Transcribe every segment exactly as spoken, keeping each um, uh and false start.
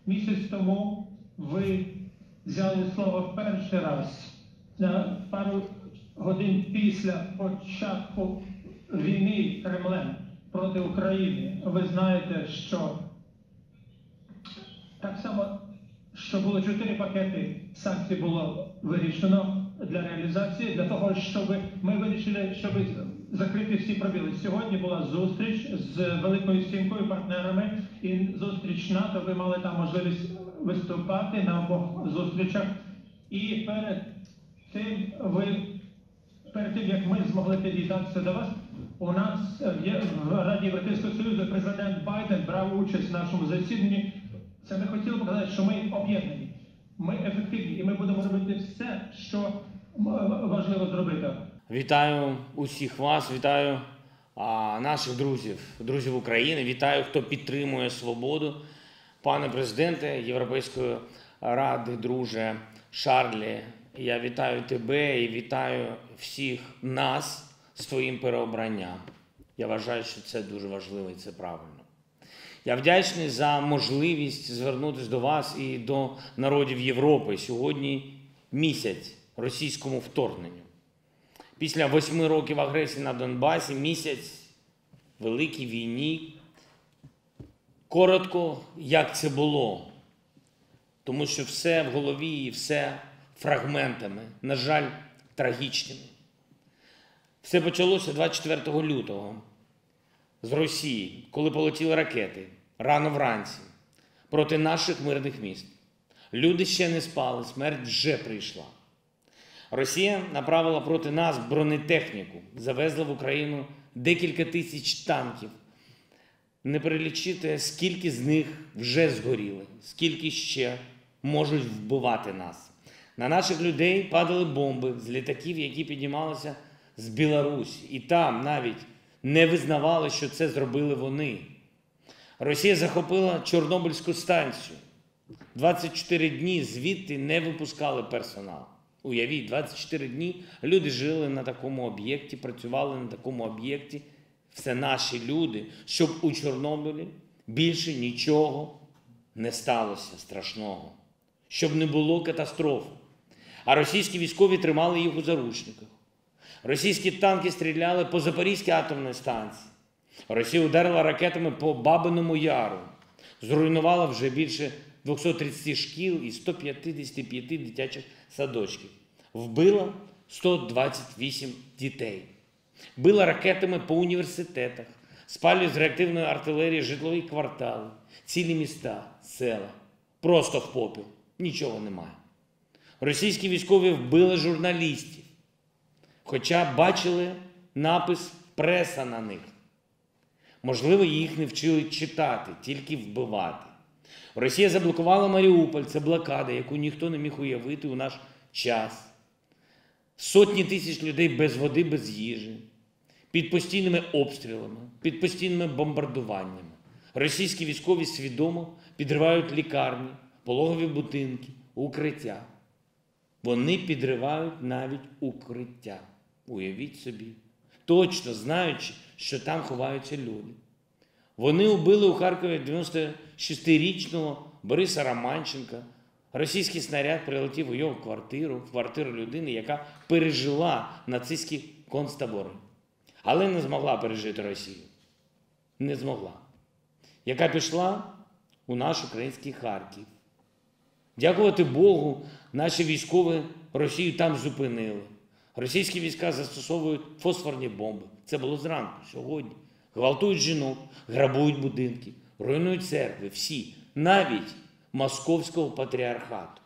Місяць тому ви взяли слово в перший раз, на пару годин після початку війни Кремлем проти України. Ви знаєте, що так само, що було чотири пакети санкцій було вирішено для реалізації, для того, щоб ми вирішили, щоб закрити всі пробіли. Сьогодні була зустріч з Великою Сімкою, партнерами, і зустріч НАТО, ви мали там можливість виступати на обох зустрічах. І перед тим, ви, перед тим, як ми змогли під'єднатися до вас, у нас є в Раді Європейського Союзу президент Байден брав участь в нашому засіданні. Це ми хотіли показати, що ми об'єднані, ми ефективні, і ми будемо робити все, що важливо зробити. Вітаю усіх вас, вітаю а, наших друзів, друзів України, вітаю, хто підтримує свободу. Пане президенте Європейської Ради, друже Шарлі, я вітаю тебе і вітаю всіх нас з твоїм переобранням. Я вважаю, що це дуже важливо і це правильно. Я вдячний за можливість звернутися до вас і до народів Європи. Сьогодні місяць російському вторгненню. Після восьми років агресії на Донбасі, місяць великій війні. Коротко, як це було. Тому що все в голові і все фрагментами, на жаль, трагічними. Все почалося двадцять четвертого лютого з Росії, коли полетіли ракети рано вранці проти наших мирних міст. Люди ще не спали, смерть вже прийшла. Росія направила проти нас бронетехніку, завезла в Україну декілька тисяч танків. Не перелічити, скільки з них вже згоріли, скільки ще можуть вбивати нас. На наших людей падали бомби з літаків, які піднімалися з Білорусі. І там навіть не визнавали, що це зробили вони. Росія захопила Чорнобильську станцію. двадцять чотири дні звідти не випускали персонал. Уявіть, двадцять чотири дні люди жили на такому об'єкті, працювали на такому об'єкті. Все наші люди, щоб у Чорнобилі більше нічого не сталося страшного. Щоб не було катастрофи. А російські військові тримали їх у заручниках. Російські танки стріляли по Запорізькій атомній станції. Росія ударила ракетами по Бабиному Яру. Зруйнувала вже більше двохсот тридцяти шкіл і ста п'ятдесяти п'яти дитячих садочків. Вбила сто двадцять вісім дітей. Била ракетами по університетах. Спалює з реактивної артилерії житлові квартали, цілі міста, села. Просто в попіл. Нічого немає. Російські військові вбили журналістів. Хоча бачили напис «преса» на них. Можливо, їх не вчили читати, тільки вбивати. Росія заблокувала Маріуполь. Це блокада, яку ніхто не міг уявити у наш час. Сотні тисяч людей без води, без їжі. Під постійними обстрілами, під постійними бомбардуваннями. Російські військові свідомо підривають лікарні, пологові будинки, укриття. Вони підривають навіть укриття. Уявіть собі. Точно знаючи, що там ховаються люди. Вони убили у Харкові дев'яносто шестирічного Бориса Романченка. Російський снаряд прилетів у його квартиру, в квартиру людини, яка пережила нацистські концтабори. Але не змогла пережити Росію. Не змогла. Яка пішла у наш український Харків. Дякувати Богу, наші військові Росію там зупинили. Російські війська застосовують фосфорні бомби. Це було зранку, сьогодні. Гвалтують жінок, грабують будинки, руйнують церкви, всі, навіть Московського патріархату.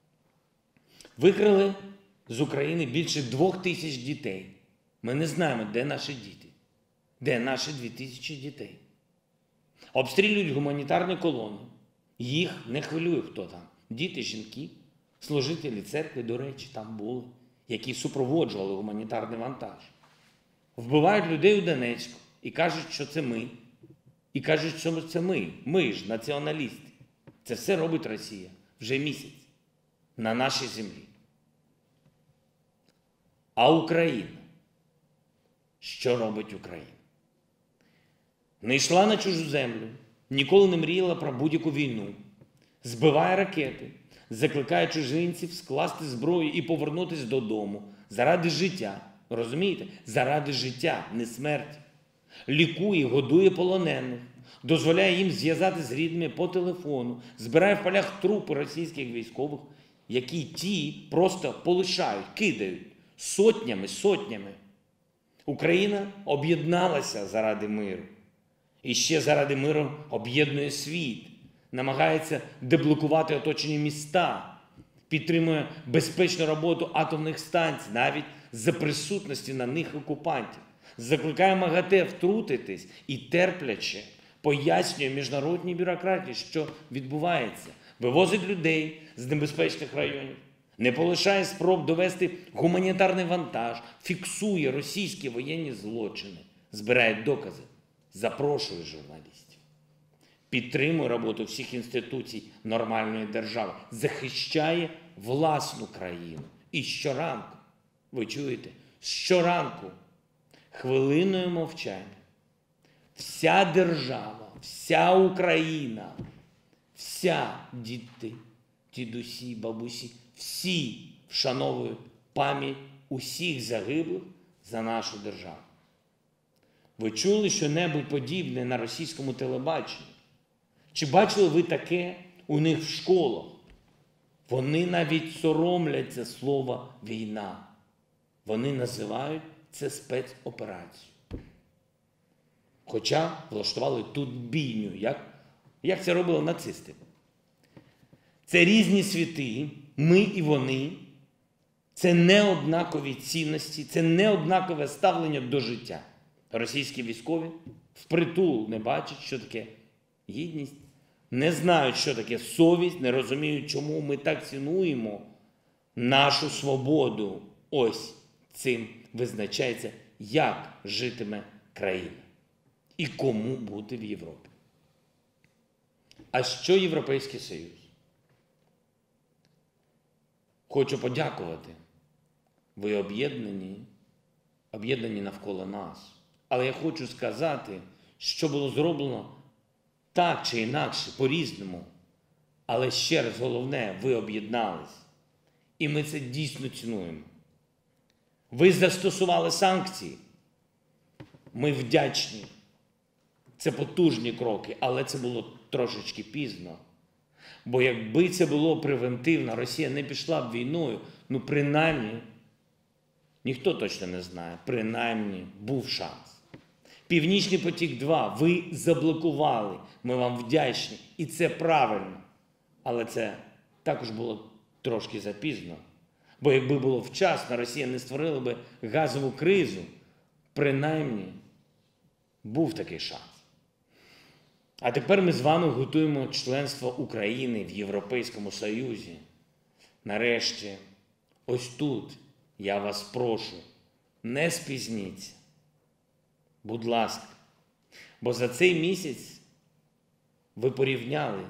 Викрали з України більше двох тисяч дітей. Ми не знаємо, де наші діти, де наші дві тисячі дітей. Обстрілюють гуманітарні колони. Їх не хвилює, хто там. Діти, жінки, служителі церкви, до речі, там були, які супроводжували гуманітарний вантаж. Вбивають людей у Донецьку і кажуть, що це ми. І кажуть, що це ми. Ми ж націоналісти. Це все робить Росія вже місяць на нашій землі. А Україна? Що робить Україна? Не йшла на чужу землю, ніколи не мріяла про будь-яку війну. збиває ракети, закликає чужинців скласти зброю і повернутися додому заради життя. Розумієте? Заради життя, не смерті. Лікує, годує полонених, дозволяє їм зв'язати з рідними по телефону, збирає в полях трупи російських військових, які ті просто полишають, кидають сотнями, сотнями. Україна об'єдналася заради миру. І ще заради миру об'єднує світ, намагається деблокувати оточені міста, підтримує безпечну роботу атомних станцій, навіть за присутності на них окупантів. Закликає МАГАТЕ втрутитись і терпляче пояснює міжнародній бюрократії, що відбувається. Вивозить людей з небезпечних районів, не полишає спроб довести гуманітарний вантаж, фіксує російські воєнні злочини, збирає докази, запрошує журналістів, підтримує роботу всіх інституцій нормальної держави, захищає власну країну. І щоранку, ви чуєте, щоранку хвилиною мовчання вся держава, вся Україна, вся діти, дідусі, бабусі, всі вшановують пам'ять усіх загиблих за нашу державу. Ви чули що-небудь подібне на російському телебаченні? Чи бачили ви таке у них в школах? Вони навіть соромляться слова «війна». Вони називають це спецоперацією. Хоча влаштували тут бійню, як, як це робили нацисти. Це різні світи, ми і вони. Це неоднакові цінності, це неоднакове ставлення до життя. Російські військові впритул не бачать, що таке гідність, не знають, що таке совість, не розуміють, чому ми так цінуємо нашу свободу. Ось цим визначається, як житиме країна і кому бути в Європі. А що Європейський Союз? Хочу подякувати. Ви об'єднані, об'єднані навколо нас. Але я хочу сказати, що було зроблено так чи інакше, по-різному. Але ще раз головне, ви об'єднались. І ми це дійсно цінуємо. Ви застосували санкції. Ми вдячні. Це потужні кроки, але це було трошечки пізно. Бо якби це було превентивно, Росія не пішла б війною, ну принаймні, ніхто точно не знає, принаймні був шанс. Північний потік-два ви заблокували, ми вам вдячні, і це правильно. Але це також було трошки запізно. Бо якби було вчасно, Росія не створила би газову кризу, принаймні був такий шанс. А тепер ми з вами готуємо членство України в Європейському Союзі. Нарешті, ось тут я вас прошу, не спізніться. Будь ласка. Бо за цей місяць ви порівняли,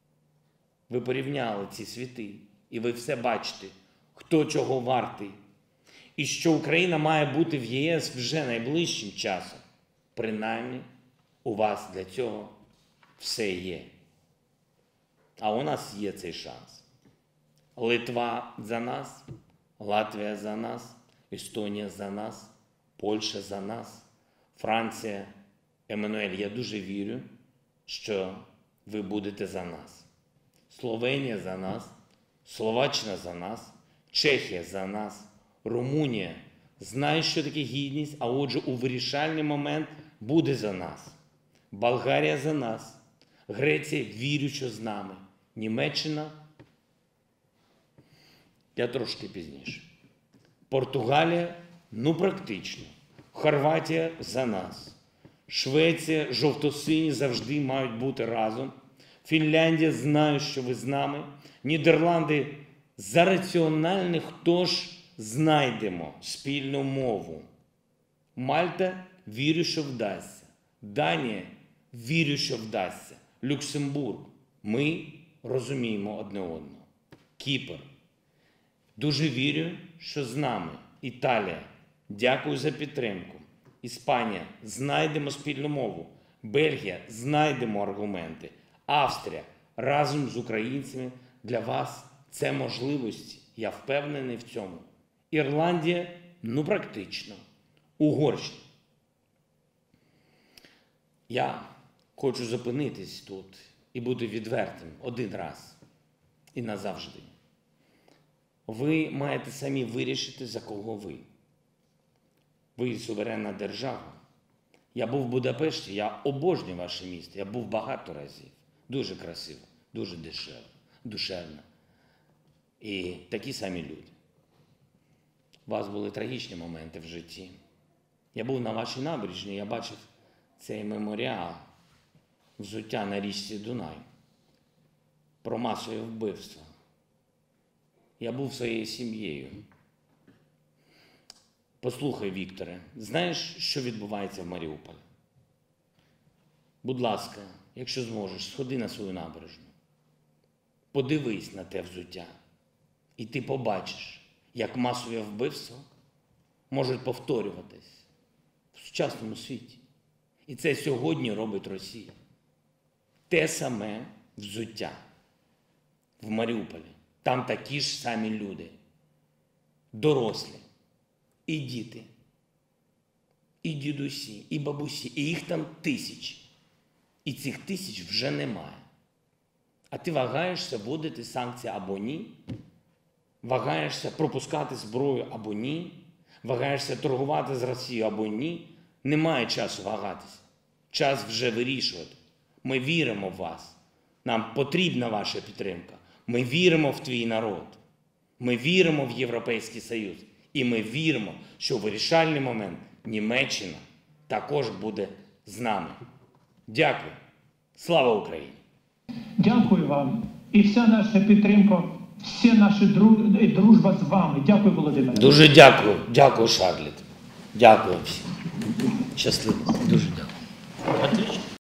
ви порівняли ці світи, і ви все бачите, хто чого вартий. І що Україна має бути в ЄС вже найближчим часом. Принаймні, у вас для цього все є. А у нас є цей шанс. Литва за нас, Латвія за нас, Естонія за нас, Польща за нас, Франція. Еммануель, я дуже вірю, що ви будете за нас. Словенія за нас, Словаччина за нас, Чехія за нас, Румунія знає, що таке гідність, а отже у вирішальний момент буде за нас. Болгарія за нас, Греція вірю, що з нами, Німеччина, я трошки пізніше. Португалія, ну практично. Хорватія за нас. Швеція, жовто-сині завжди мають бути разом. Фінляндія, знаю, що ви з нами. Нідерланди за раціональних, тож знайдемо спільну мову. Мальта, вірю, що вдасться. Данія, вірю, що вдасться. Люксембург, ми розуміємо одне одного. Кіпр, дуже вірю, що з нами. Італія, дякую за підтримку. Іспанія, знайдемо спільну мову. Бельгія, знайдемо аргументи. Австрія, разом з українцями. Для вас це можливості. Я впевнений в цьому. Ірландія, ну практично. Угорщина. Я хочу зупинитись тут і бути відвертим один раз і назавжди. Ви маєте самі вирішити, за кого ви. Ви суверенна держава. Я був в Будапешті, я обожнюю ваше місто. Я був багато разів. Дуже красиво, дуже дешево, душевно. І такі самі люди. У вас були трагічні моменти в житті. Я був на вашій набережній, я бачив цей меморіал взуття на річці Дунай про масові вбивства. Я був своєю сім'єю. Послухай, Вікторе, знаєш, що відбувається в Маріуполі? Будь ласка, якщо зможеш, сходи на свою набережну. Подивись на те взуття. І ти побачиш, як масові вбивства можуть повторюватись в сучасному світі. І це сьогодні робить Росія. Те саме взуття в Маріуполі. Там такі ж самі люди. Дорослі. І діти. І дідусі, і бабусі. І їх там тисячі. І цих тисяч вже немає. А ти вагаєшся вводити санкції або ні? Вагаєшся пропускати зброю або ні? Вагаєшся торгувати з Росією або ні? Немає часу вагатися. Час вже вирішувати. Ми віримо в вас. Нам потрібна ваша підтримка. Ми віримо в твій народ. Ми віримо в Європейський Союз. І ми віримо, що в вирішальний момент Німеччина також буде з нами. Дякую. Слава Україні! Дякую вам. І вся наша підтримка, вся наша дру- і дружба з вами. Дякую, Володимире. Дуже дякую. Дякую, Шарліт. Дякую всім. Щасливо. Дуже дякую. Отлично.